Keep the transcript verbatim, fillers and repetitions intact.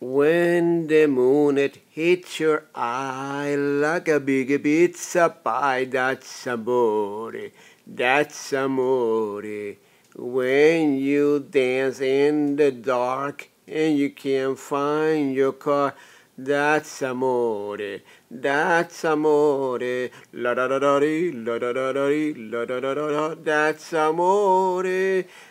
When the moon it hits your eye like a big pizza pie, that's amore, that's amore. When you dance in the dark and you can't find your car, that's amore, that's amore, la da da da dee, la da da da dee, la da da da da, that's amore.